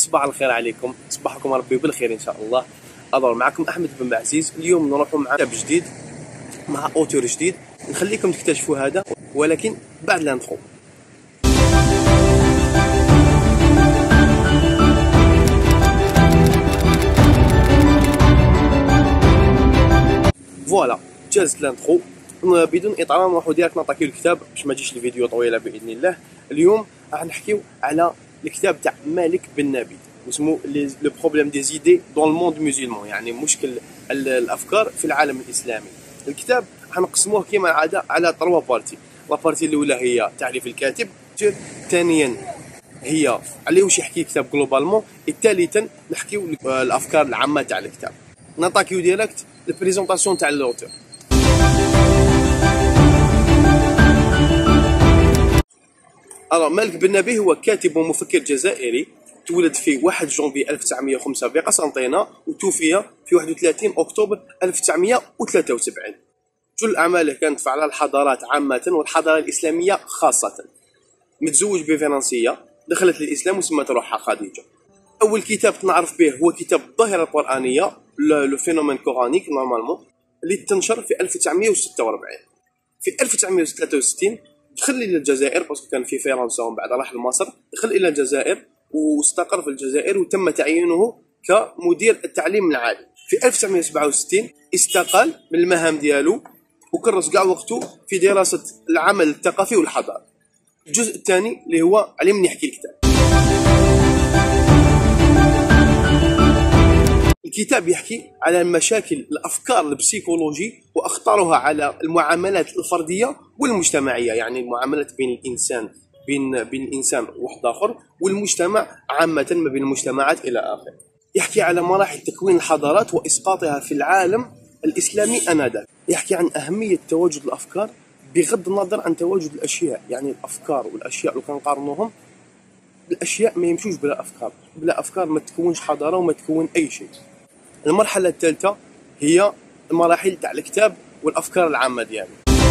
صباح الخير عليكم، صباحكم ربي بالخير ان شاء الله. الو معكم احمد بن معزيز. اليوم نروحوا مع كتاب جديد مع اوتور جديد، نخليكم تكتشفوا هذا ولكن بعد لانترو. فوالا جازت لانترو. بدون اطاله نروحوا ديريكت نطاكيو الكتاب باش ما تجيش الفيديو طويله باذن الله. اليوم راح نحكيو على الكتاب تاع مالك بن نبي واسمه لو بروبليم دي زيدي دون لو موند مسلمون، يعني مشكل الافكار في العالم الاسلامي. الكتاب حنقسموه كما العاده على 3 بارتي. لا بارتي الاولى هي تعريف الكاتب، ثانيا هي عليه واش يحكي الكتاب جلوبالمون، ثالثا نحكيو الافكار العامه تاع الكتاب. نطاكيو ديريكت البريزونطاسيون تاع الاوتور. مالك بن نبي هو كاتب ومفكر جزائري، تولد في 1 جونفي 1905 بقسنطينة وتوفي في 31 أكتوبر 1973. كل أعماله كانت على الحضارات عامة والحضارة الإسلامية خاصة. متزوج بفرنسية دخلت للإسلام وسمت روحها خديجة. أول كتاب نعرف به هو كتاب الظاهرة القرآنية لو فينومين كورانيك نورمالمون، اللي تنشر في 1946. في 1963 دخل الى الجزائر باسكو كان في فرنسا ومن بعد راح لمصر، دخل الى الجزائر واستقر في الجزائر وتم تعيينه كمدير التعليم العالي. في 1967 استقال من المهام ديالو وكرس كاع وقته في دراسة العمل الثقافي والحضاري. الجزء الثاني اللي هو عليه من يحكي الكتاب. الكتاب يحكي على مشاكل الافكار البسيكولوجي واخطارها على المعاملات الفرديه والمجتمعيه، يعني المعاملات بين الانسان بين الانسان وواحد اخر والمجتمع عامه، ما بين المجتمعات الى اخره. يحكي على مراحل تكوين الحضارات واسقاطها في العالم الاسلامي انذاك. يحكي عن اهميه تواجد الافكار بغض النظر عن تواجد الاشياء، يعني الافكار والاشياء لو كنقارنوهم، الاشياء ما يمشوش بلا افكار، بلا افكار ما تكونش حضاره وما تكون اي شيء. المرحلة الثالثة هي المراحل تاع الكتاب والأفكار العامة ديالو.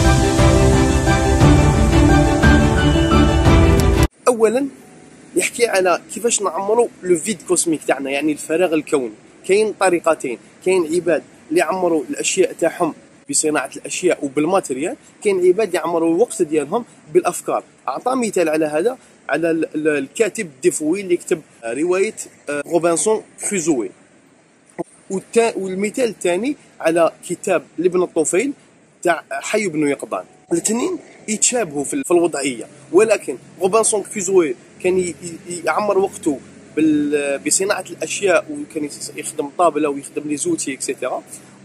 أولا يحكي على كيفاش نعمروا لو فيد كوسميك تاعنا، يعني الفراغ الكوني. كاين طريقتين، كاين عباد اللي يعمروا الأشياء تاعهم بصناعة الأشياء وبالماتريال، كاين عباد يعمروا الوقت ديالهم بالأفكار. أعطى مثال على هذا على الكاتب ديفوي اللي كتب رواية روبنسون كروزوي. والمثال الثاني على كتاب لابن الطفيل تاع حي بن يقظان. الاثنين يتشابهوا في الوضعيه، ولكن روبنسون كروزوي كان يعمر وقته بصناعه الاشياء وكان يخدم طابله ويخدم لي زوتي اكسيتيرا،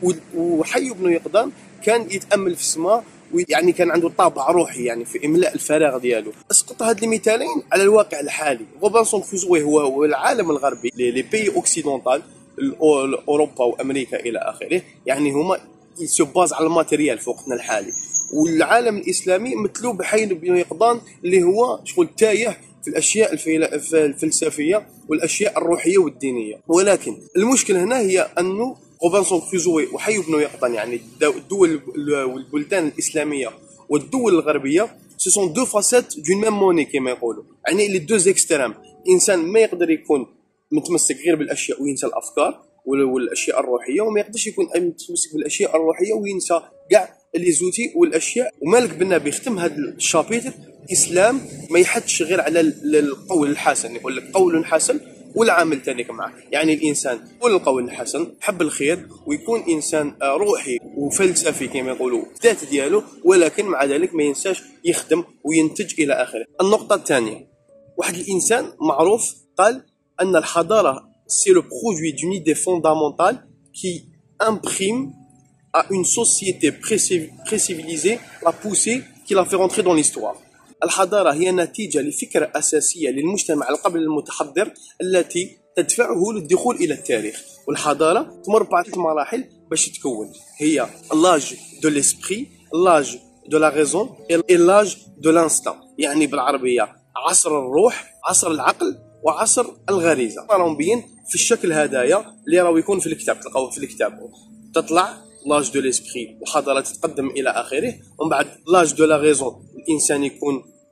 وحي بن يقظان كان يتامل في السماء، يعني كان عنده طابع روحي يعني في املاء الفراغ ديالو. اسقط هاد المثالين على الواقع الحالي. روبنسون كروزوي هو العالم الغربي، لي بيي اوكسيدونتال، اوروبا وامريكا الى اخره، يعني هما يسباز على الماتيريال في وقتنا الحالي. والعالم الاسلامي مثلو بحي بن يقظان اللي هو شغل تايه في الاشياء الفلسفيه والاشياء الروحيه والدينيه. ولكن المشكله هنا هي انه روبنسون كروزوي وحي بن يقظان، يعني الدول والبلدان الاسلاميه والدول الغربيه، سو سون دو فاسيت دون ميم موني كما يقولوا، يعني لي دو اكستريم. انسان ما يقدر يكون متمسك غير بالاشياء وينسى الافكار والاشياء الروحيه، وما يقدرش يكون متمسك بالاشياء الروحيه وينسى كاع لي زوتي والاشياء. ومالك بن نبي ختم هذا الشابيتر الاسلام ما يحدش غير على القول الحسن، يقول لك قول حسن والعمل ثاني معه، يعني الانسان يقول القول الحسن، حب الخير ويكون انسان روحي وفلسفي كما يقولوا الذات ديالو، ولكن مع ذلك ما ينساش يخدم وينتج الى اخره. النقطه الثانيه، واحد الانسان معروف قال أن الحضارة c'est le produit d'une idée fondamentale qui imprime à une société pré-civilisée la poussée qui la fait rentrer dans l'histoire. الحضارة هي نتيجة لفكرة أساسية للمجتمع القبل المتحضر التي تدفعه للدخول إلى التاريخ. والحضارة تمر بعدة مراحل باش تتكون، هي l'âge de l'esprit, l'âge de la raison et l'âge de l'instinct، يعني بالعربية عصر الروح، عصر العقل، وعصر الغريزه. راهم بين في الشكل هدايا اللي راهو يكون في الكتاب، تلقاوه في الكتاب. تطلع لاج دو ليسبري، الحضاره تتقدم الى اخره، ومن بعد لاج دو لا ريزون، الانسان يكون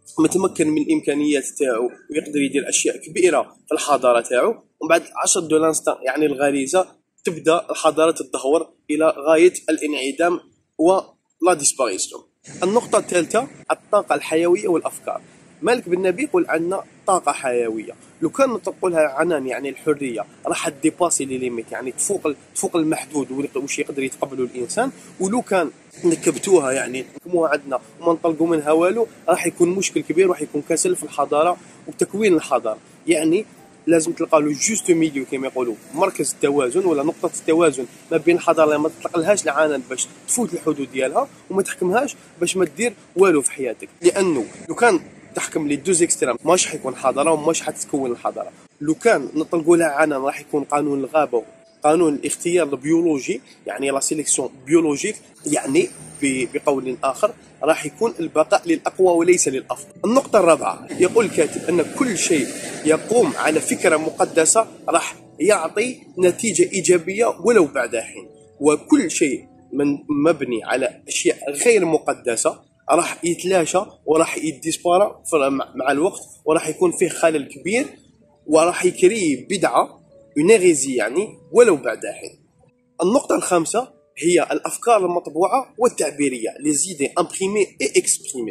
متمكن من الامكانيات تاعو ويقدر يدير اشياء كبيره في الحضاره تاعو، ومن بعد 10 دو لانستان يعني الغريزه تبدا الحضاره تتدهور الى غايه الانعدام ولا ديسباريسيون. النقطه الثالثه الطاقه الحيويه والافكار. مالك بن نبي يقول عندنا طاقه حيويه، لو كان نطلقوا لها عنان يعني الحريه راح ديباسي لي ليميت يعني تفوق المحدود واش يقدر يتقبله الانسان، ولو كان نكبتوها يعني نحكموها عندنا وما نطلقوا منها والو راح يكون مشكل كبير، راح يكون كسل في الحضاره وتكوين الحضاره. يعني لازم تلقى له جوست ميليو كما يقولوا، مركز التوازن ولا نقطه التوازن ما بين الحضاره اللي ما تطلقلهاش العنان باش تفوت الحدود ديالها وما تحكمهاش باش ما دير والو في حياتك. لانه لو كان تحكم لي دوز اكستريم ماش حيكون حضاره وماش حتتكون الحضاره. لو كان نطلقوا لها عنان راح يكون قانون الغابه، قانون الاختيار البيولوجي يعني لا سيليكسيون بيولوجيك، يعني بقول اخر راح يكون البقاء للاقوى وليس للافضل. النقطه الرابعه يقول الكاتب ان كل شيء يقوم على فكره مقدسه راح يعطي نتيجه ايجابيه ولو بعد حين، وكل شيء من مبني على اشياء غير مقدسه راح يتلاشى وراح يديسبارا مع الوقت، وراح يكون فيه خلل كبير وراح يكري بدعه ونغيزي يعني ولو بعد حين. النقطه الخامسه هي الافكار المطبوعه والتعبيريه لي زيدي امبريمي اي اكسبريمي.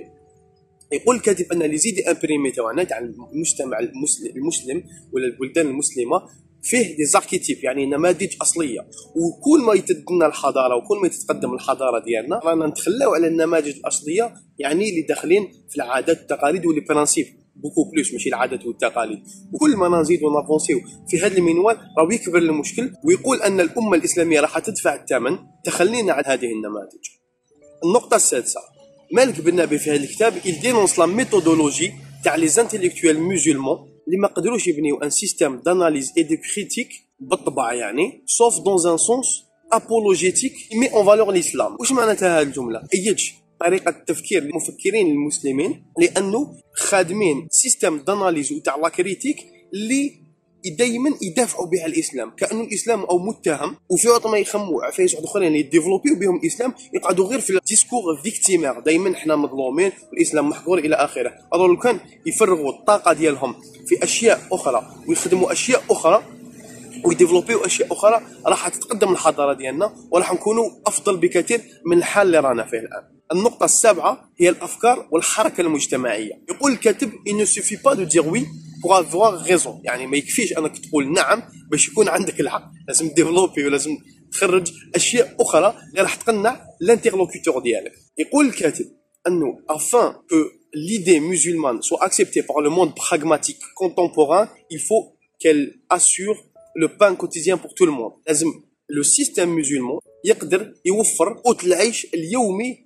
يقول الكاتب ان لي زيدي امبريمي تاعنا تاع المجتمع المسلم ولا البلدان المسلمه فيه دي زاركيتيب يعني نماذج اصليه، وكل ما يتدنى الحضاره وكل ما تتقدم الحضاره ديالنا رانا نتخلاو على النماذج الاصليه يعني اللي داخلين في العادات والتقاليد واللي برانسيب بوكو بلوس ماشي العادات والتقاليد. وكل ما نزيدو نافونسيو في هذا المنوال راهو يكبر المشكل، ويقول ان الامه الاسلاميه راح تدفع الثمن تخلينا على هذه النماذج. النقطه السادسه مالك بن نبي في هذا الكتاب يدينونس لا ميثودولوجي تاع لي زانتيليكتويل مسلمون اللي ما قدروش يبنيو ان سيستيم داناليز اي دو كريتيك بالطبع يعني سوف دون ان سونس ابولوجيتيك مي اون فالور الاسلام. واش معناتها هذه الجمله؟ ايج طريقه التفكير للمفكرين المسلمين لانه خادمين سيستيم داناليز وتاع لا كريتيك اللي دائما يدافعوا بها الاسلام، كانه الاسلام او متهم، وفي وقت ما يخموا عفايس واحد اخرين اللي يديفلوبيو بهم الاسلام يقعدوا غير في الديسكور فيكتيمير، دائما حنا مظلومين والاسلام محقور الى اخره. اظن لو كان يفرغوا الطاقه ديالهم في اشياء اخرى ويخدموا اشياء اخرى ويديفلوبيو اشياء اخرى راح تتقدم الحضاره ديالنا وراح نكونوا افضل بكثير من الحال اللي رانا فيه الان. النقطه السابعه هي الافكار والحركه المجتمعيه. يقول الكاتب il ne suffit pas de dire oui pour avoir raison، يعني ما يكفيش انك تقول نعم باش يكون عندك الحق، لازم ديفلوبي ولازم تخرج اشياء اخرى اللي راح تقنع الانترلوكوتور ديالك. يقول الكاتب انه afin que l'idée musulmane soit acceptée par le monde pragmatique contemporain il faut qu'elle assure le pain quotidien pour tout le monde. لازم لو سيستيم مسلمون يقدر يوفر قوت العيش اليومي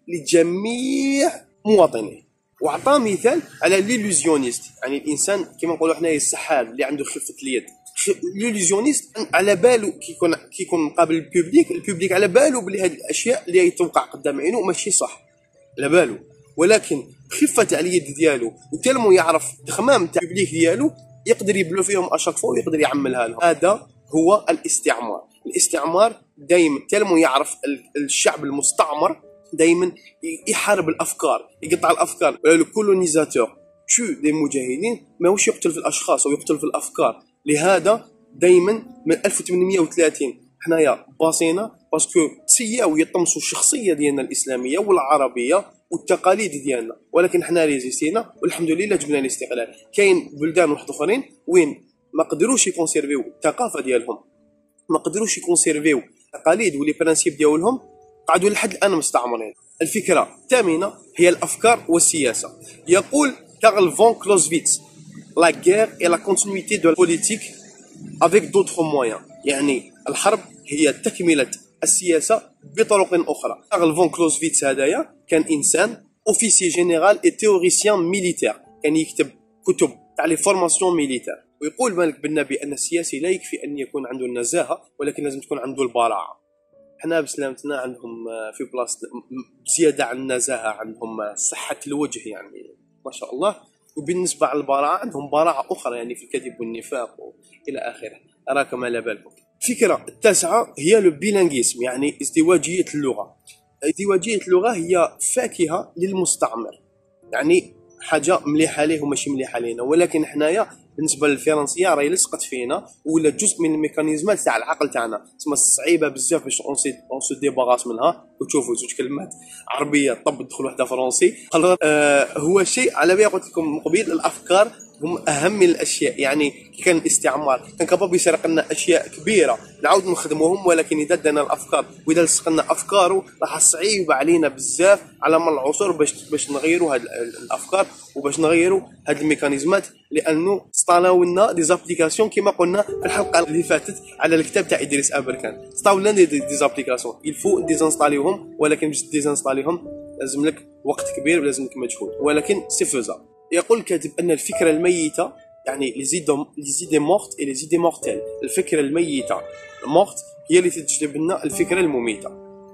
لجميع مواطنيه. وعطى مثال على ليلوزيونيست، يعني الانسان كما نقولوا حنايا السحاب اللي عنده خفه اليد. ليلوزيونيست على باله كيكون مقابل البوبليك على باله بلي هذه الاشياء اللي يتوقع قدام عينه ماشي صح على باله، ولكن بخفه تاع اليد ديالو وتلمو يعرف الخمام تاع البوبليك ديالو يقدر يبلو فيهم اشاك فوا ويقدر يعملها لهم. هذا هو الاستعمار. الاستعمار دائما تلمو يعرف الشعب المستعمر دائما يحارب الافكار، يقطع الافكار. لو كولونيزاتور تو دي مجاهدين ماهوش يقتل في الاشخاص او يقتل في الافكار. لهذا دائما من 1830 حنايا باصينا باسكو تسياو يطمسوا الشخصيه ديالنا الاسلاميه والعربيه والتقاليد ديالنا، ولكن حنا ريزيستينا والحمد لله جبنا الاستقلال. كاين بلدان واحد اخرين وين ما قدروش يكونسيرفيو الثقافه ديالهم، ما قدروش يكونسيرفيو التقاليد ولي برانسيب ديالهم، قعدوا لحد الان مستعمرين. الفكره الثامنه هي الافكار والسياسه. يقول كارل فون كلوزفيتس لا غير اي لا كونتينيتي دو بوليتيك افيك دوطخ مويان، يعني الحرب هي تكمله السياسه بطرق اخرى. كارل فون كلوزفيتس هذايا كان انسان اوفيسي جينيرال اي تيوريسيان ميليتير، كان يكتب كتب تاع لي فورماسيون ميليتير. ويقول مالك بن نبي ان السياسي لا يكفي ان يكون عنده النزاهه ولكن لازم تكون عنده البراعه. حنا بسلامتنا عندهم في بلاصه زياده عن النزاهه عندهم صحه الوجه يعني ما شاء الله، وبالنسبه على البراعه عندهم براعه اخرى يعني في الكذب والنفاق الى اخره، اراكم على بالكم. الفكره التاسعه هي لو بيلانغيسم، يعني ازدواجيه اللغه. ازدواجيه اللغه هي فاكهه للمستعمر، يعني حاجه مليحه ليه وماشي مليحه لينا، ولكن حنايا بالنسبه للفرنسيه راهي لصقت فينا ولا جزء من الميكانيزمات تاع العقل تاعنا، تسمى صعيبه بزاف باش اون سو ديباراس منها. وتشوفوا زوج كلمات عربيه طب تدخل وحده فرنسي. هو شيء على بالي قلت لكم من قبيل، الافكار هم اهم من الاشياء. يعني كي كان الاستعمار كان كاباب يسرق لنا اشياء كبيره نعاود نخدموهم، ولكن اذا دنا الافكار واذا لصق لنا افكاره راح صعيب علينا بزاف على مر العصور باش نغيروا هاد الافكار وباش نغيروا هاد الميكانيزمات، لانه استعلاو لنا دي زابليكاسيون كما قلنا في الحلقه اللي فاتت على الكتاب تاع ادريس ابركان. استعلاو لنا دي زابليكاسيون يلفو ديزانستاليهم، ولكن باش ديزانستاليهم لازم لك وقت كبير ولازم لك مجهود، ولكن سي فوزا. يقول الكاتب ان الفكره الميته يعني لي زيدي مورت اي لي زيدي مورتيل، الفكره الميته مورت هي اللي تجلب لنا الفكره المميته.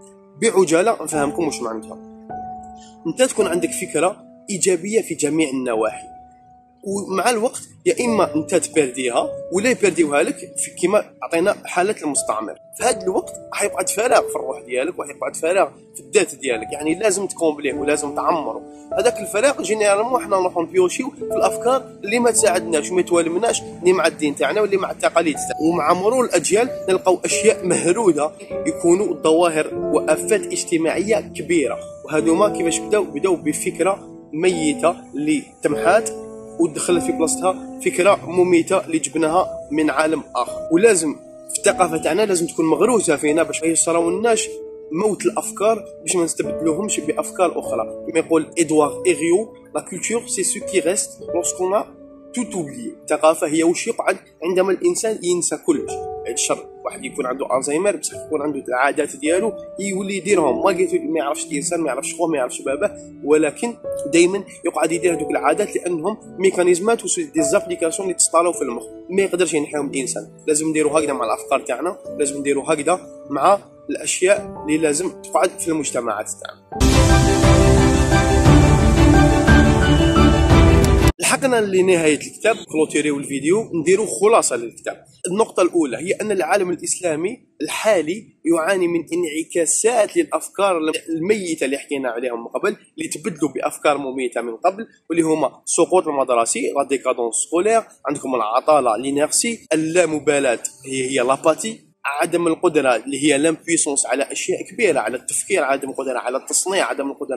بعجاله نفهمكم واش معناتها. انت تكون عندك فكره ايجابيه في جميع النواحي، ومع الوقت يا اما انت تبرديها ولا يبرديوها لك كما عطينا حاله المستعمر. في هذا الوقت حيقعد فراغ في الروح ديالك وحيقعد فراغ في الذات ديالك، يعني لازم تكومبليه ولازم تعمره هذاك الفراغ. جينيرالمون حنا نروحو نبيوشيو في الافكار اللي ما تساعدناش وما توالمناش، اللي مع الدين تاعنا واللي مع التقاليد تاعنا. ومع مرور الاجيال نلقاو اشياء مهروده يكونوا ظواهر وافات اجتماعيه كبيره، وهذوما كيفاش بداو بفكره ميته اللي تمحات ودخلت في بلاصتها فكره مميته اللي جبناها من عالم اخر. ولازم في الثقافه تاعنا لازم تكون مغروسه فينا باش ما يصراولناش موت الافكار، باش ما نستبدلوهمش بافكار اخرى. كما يقول ادوار ايغيو لا كولتور سي سو كي ريست لورسكون ا توت اوبليي. الثقافه هي واش يقعد عندما الانسان ينسى كلش. بعد الشر واحد يكون عنده الزهايمر بصح يكون عنده العادات ديالو يولي يديرهم، ما يعرفش الانسان، ما يعرفش خوه، ما يعرفش باباه، ولكن دائما يقعد يدير هذوك العادات لانهم ميكانيزمات و دي زابليكاسيون اللي تسطالو في المخ ما يقدرش ينحيهم الانسان. لازم نديروا هكذا مع الافكار تاعنا، لازم نديروا هكذا مع الاشياء اللي لازم تقعد في المجتمعات تاعنا. لحقنا لنهاية الكتاب، كلوتيريو الفيديو، نديروا خلاصة للكتاب. النقطة الأولى هي أن العالم الإسلامي الحالي يعاني من انعكاسات للأفكار الميتة اللي حكينا عليهم من قبل، اللي تبدلوا بأفكار مميتة من قبل، واللي هما السقوط المدرسي لا ديكادونس سكولير، عندكم العطالة لينيرسي، اللامبالاة هي لاباتي، عدم القدرة اللي هي لامبويسونس على أشياء كبيرة، على التفكير، عدم القدرة على التصنيع، عدم القدرة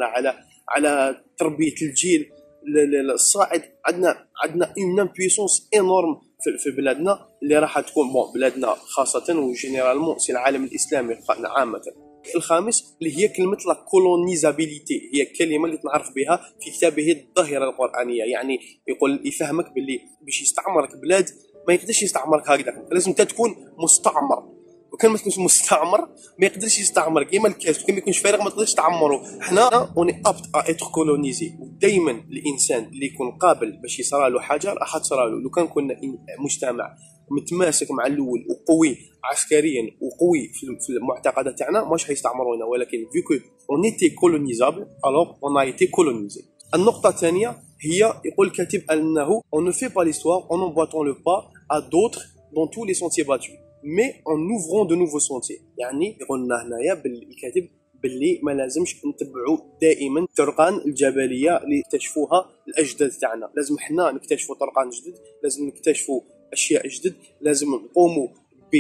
على تربية الجيل الصاعد. عندنا اون امبويسونس انورم في بلادنا اللي راح تكون بلادنا خاصه وجينيرالمون سي العالم الاسلامي عامه. الخامس اللي هي كلمه لا كولونيزابيليتي، هي الكلمه اللي تنعرف بها في كتابه الظاهره القرانيه. يعني يقول يفهمك باللي باش يستعمرك بلاد ما يقدرش يستعمرك هكذا، لازم انت تكون مستعمر، وكان ما تكونش مستعمر ما يقدرش يستعمرك. كيما الكاس كان ما يكونش فارغ ما تقدرش تعمره. حنا اوني ابت ا اتر كولونيزي، ودائما الانسان اللي يكون قابل باش يصرى له حاجه راح تصرى له. لو كان كنا مجتمع متماسك مع الاول وقوي عسكريا وقوي في المعتقدات تاعنا ماش حيستعمرونا، ولكن فيكو اون ايتي كولونيزابل الوغ اون ا ايتي كولونيزي. النقطه الثانيه هي يقول الكاتب انه on ne fait pas l'histoire en emboîtant le pas à d'autres dans tous les sentiers battus mais en ouvrant de nouveaux sentiers. يعني يقولنا هنايا بالكاتب باللي ما لازمش نتبعوا دائما الطرقان الجبليه اللي اكتشفوها الاجداد تاعنا، لازم حنا نكتشفوا طرقان جدد، لازم نكتشفوا اشياء جدد، لازم نقوموا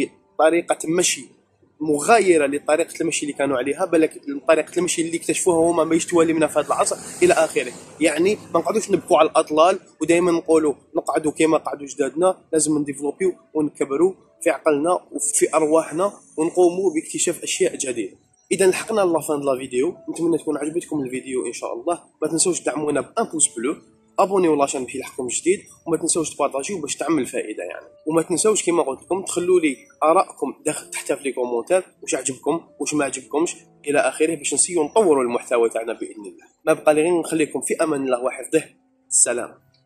بطريقه مشي مغايره لطريقه المشي اللي كانوا عليها، بالك طريقه المشي اللي اكتشفوها هما ما توالي منها في هذا العصر الى اخره. يعني ما نقعدوش نبكوا على الاطلال ودائما نقولوا نقعدوا كما قعدوا جدادنا، لازم نديفلوبيو ونكبروا في عقلنا وفي ارواحنا ونقوموا باكتشاف اشياء جديده. اذا لحقنا لافان لا فيديو، نتمنى تكون عجبتكم الفيديو ان شاء الله. ما تنسوش تدعمونا بان بوس بلو، ابونيو لاشين باش يلحقكم جديد، وما تنسوش تبارطاجيو باش تعمل فائده يعني. وما تنسوش كما قلت لكم تخلوا لي ارائكم تحت في لي كومونتير، واش عجبكم واش ما عجبكمش الى اخره، باش نسيو نطوروا المحتوى تاعنا باذن الله. ما بقى لي غير نخليكم في امان الله وحفظه. السلام.